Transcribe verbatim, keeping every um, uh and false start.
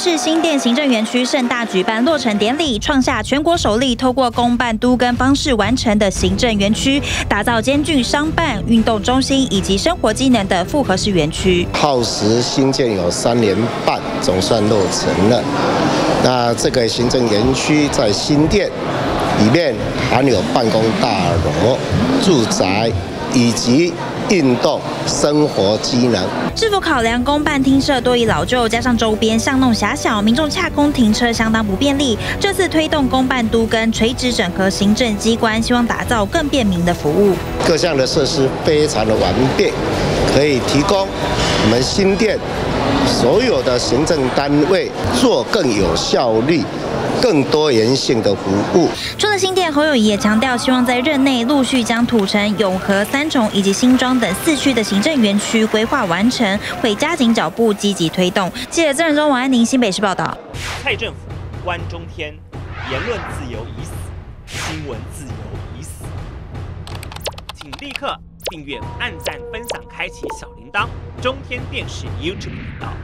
市新店行政园区盛大举办落成典礼，创下全国首例透过公办都更方式完成的行政园区，打造兼具商办、运动中心以及生活机能的复合式园区。 耗时新建有三年半，总算落成了。那这个行政园区在新店里面含有办公大楼、住宅以及运动生活机能。 是否考量公办厅舍多以老旧，加上周边巷弄狭小，民众洽公停车相当不便利。这次推动公办都更垂直整合行政机关，希望打造更便民的服务。 各项的设施非常的完备，可以提供我们新店所有的行政单位做更有效率、更多元性的服务。 除了新店，侯友宜也强调，希望在任内陆续将土城、永和、三重以及新庄等四区的行政园区规划完成，会加紧脚步，积极推动。记者曾仁忠、王安宁新北市报道。 蔡政府关中天，言论自由已死，新闻自由已死。请立刻订阅、按赞、分享、开启小铃铛，中天电视 YouTube 频道。